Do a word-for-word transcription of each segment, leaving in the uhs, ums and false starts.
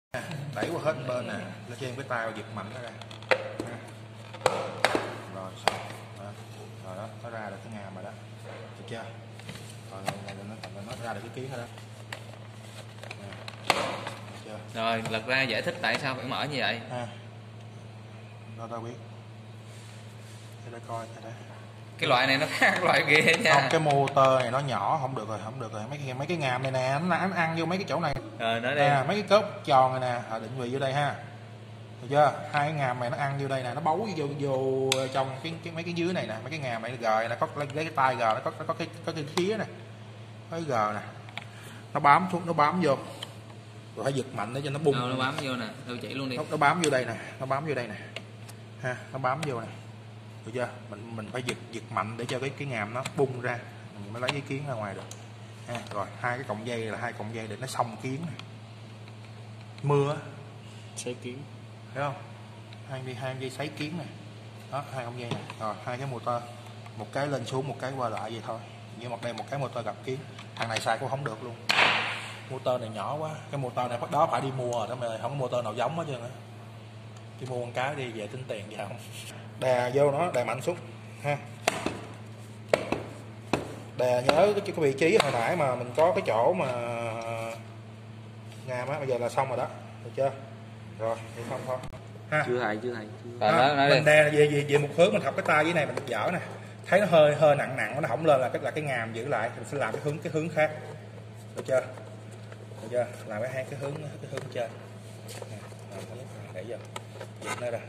Đẩy qua hết bên nè, nó trên cái tay giật mạnh nó ra. Rồi xong đó. Rồi đó, nó ra được cái ngàm rồi đó, được chưa? Rồi này nó nó ra được cái kiến rồi đó. Được chưa? Rồi lật ra giải thích tại sao phải mở như vậy. Ha. Rồi tao biết. Để đây coi đây. Cái loại này nó khác loại kia nha. Không, cái motor này nó nhỏ không được rồi, không được rồi. Mấy cái mấy cái ngàm này nè, nó ăn, ăn vô mấy cái chỗ này. Rồi nói đi. À, mấy cái cớp tròn này nè, à, định vị vô đây ha. Được chưa? Hai cái ngàm này nó ăn vô đây nè, nó bấu vô vô trong cái, cái mấy cái dưới này nè, mấy cái ngàm này gờ, nó có lấy cái tay gờ, nó có nó có cái có cái khía nè. Có cái gờ nè. Nó bám xuống, nó bám vô. Rồi phải giật mạnh để cho nó bung. Đâu, nó bám vô nè, đâu chỉ luôn đi. Nó, nó bám vô đây nè, nó bám vô đây nè. Ha, nó bám vô nè. Được chưa? Mình mình phải giật giật mạnh để cho cái cái ngàm nó bung ra, mình mới lấy cái kiến ra ngoài được. Ha, rồi hai cái cọng dây là hai cọng dây để nó xông kiến này. Mưa sấy kiến, thấy không? Hai dây hai dây sấy kiến này. Đó, hai cọng dây này. Rồi hai cái motor, một cái lên xuống, một cái qua lại vậy thôi. Nhưng một đây một cái motor gặp kiến. Thằng này xài cũng không được luôn. Motor này nhỏ quá, cái motor này bắt đó phải đi mua rồi đó mà không có motor nào giống hết trơn á. Đi mua con cái đi về tính tiền vậy không? Đè vô nó, đè mạnh xuống ha. Đè nhớ cái, cái vị trí hồi nãy mà mình có cái chỗ mà ngàm á, bây giờ là xong rồi đó, được chưa? Rồi, thì xong thôi. Ha. chưa thầy chưa thầy Rồi nói, nói mình đi. đè về, về về một hướng, mình thọc cái tay dưới này mình dở nè. Thấy nó hơi hơi nặng nặng nó không lên là cái là cái ngàm giữ lại, mình sẽ làm cái hướng cái hướng khác. Được chưa? Được chưa? Làm cái hai cái hướng cái hướng trên. Nè, để vô. Giật nó ra.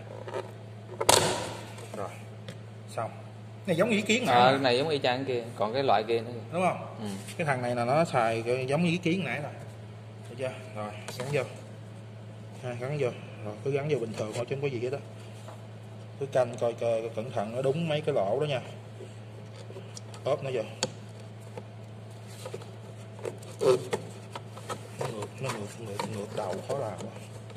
Rồi. Xong. Này giống ý kiến nè. À, cái này giống y chang kia, còn cái loại kia nữa. Đúng không? Ừ. Cái thằng này là nó xài giống như ý kiến nãy rồi. Được chưa? Rồi, gắn vô. Ha, gắn vô. Rồi cứ gắn vô bình thường thôi chứ không có gì hết đó. Cứ canh coi, coi, coi cẩn thận nó đúng mấy cái lỗ đó nha. Ốp nó vô. Nó ngược, nó ngược, ngược, ngược đầu khó làm quá.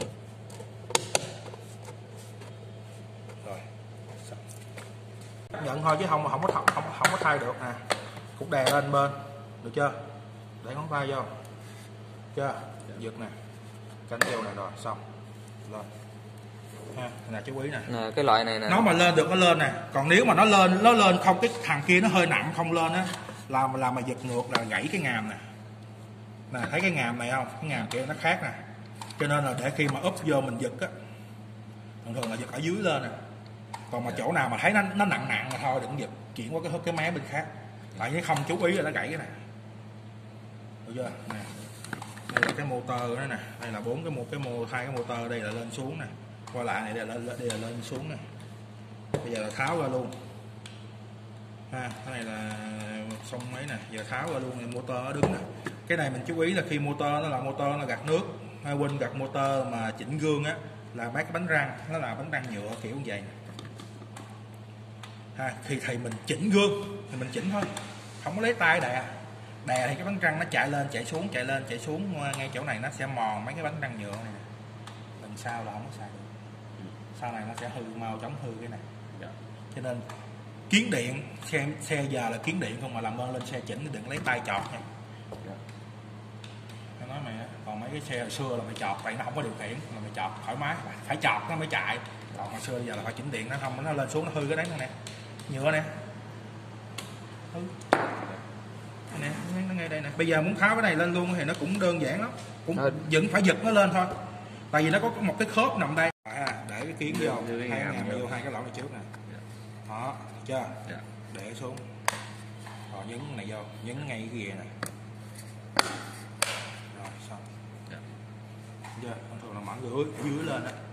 Rồi. Xong. Nhận thôi chứ không không có không không, không có thay được nè. Cũng đè lên bên, được chưa? Để ngón tay vô. Chưa? Giật nè. Cánh vô này rồi, xong. Lên. Ha, nè chú ý nè. Nè, cái loại này nè. Nó mà lên được nó lên nè, còn nếu mà nó lên nó lên không, cái thằng kia nó hơi nặng không lên á, làm làm mà giật ngược là gãy cái ngàm nè. Nè, thấy cái ngàm này không? Cái ngàm kia nó khác nè. Cho nên là để khi mà úp vô mình giật á, thường thường là giật ở dưới lên nè. Còn mà chỗ nào mà thấy nó nó nặng nặng là thôi đừng giật, chuyển qua cái cái mé bên khác. Tại vì không chú ý là nó gãy cái này. Được chưa? Nè. Đây là cái motor đó nè, đây là bốn cái một cái mô hai cái motor, đây là lên xuống nè. Qua lại này đây là lên đây là lên xuống nè. Bây giờ là tháo ra luôn. Ha, cái này là xong mấy nè, giờ tháo ra luôn, motor nó đứng nè. Cái này mình chú ý là khi motor nó là motor nó gạt nước, hay quên gạt motor mà chỉnh gương á là mấy cái bánh răng, nó là bánh răng nhựa kiểu như vậy nè. Ha, khi thầy mình chỉnh gương thì mình chỉnh thôi, không có lấy tay đè. Đè thì cái bánh răng nó chạy lên chạy xuống chạy lên chạy xuống, ngay chỗ này nó sẽ mòn mấy cái bánh răng nhựa này. Lần sau là không có xài được. Sau này nó sẽ hư mau chóng hư cái này. dạ. Cho nên kiến điện xe xe giờ là kiến điện không, mà làm ơn lên xe chỉnh đừng lấy tay chọt nha. dạ. Tôi nói mày, còn mấy cái xe hồi xưa là mày chọt, tại nó không có điều khiển là mày chọt thoải mái, phải chọt nó mới chạy. Còn hồi xưa giờ là phải chỉnh điện, nó không nó lên xuống nó hư cái đấy nè, nhựa nè, hư nè, nó ngay đây nè. Bây giờ muốn tháo cái này lên luôn thì nó cũng đơn giản lắm, cũng Thôi. vẫn phải giật nó lên thôi, tại vì nó có một cái khớp nằm đây. À, để cái kiến vô, Đưa cái hai cái ngàm ngàm vô. vô hai cái lỗ này trước nè. Đó, được chưa? Dạ. Để xuống, rồi nhấn cái này vô, nhấn ngay cái ghìa nè. Rồi xong. Dạ. Chưa? Thường thường là mở dưới dưới lên á.